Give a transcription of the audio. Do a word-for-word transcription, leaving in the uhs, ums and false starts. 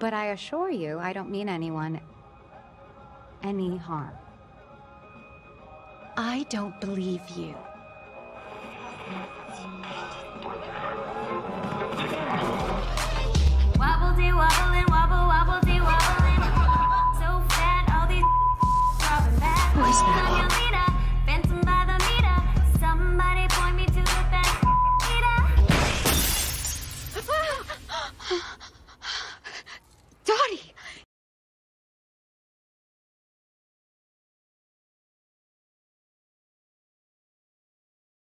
But I assure you, I don't mean anyone any harm. I don't believe you. Wobble-dee wobbling, wobble, wobble-dee wobbling. So fat, all these throbbing back. Who is that?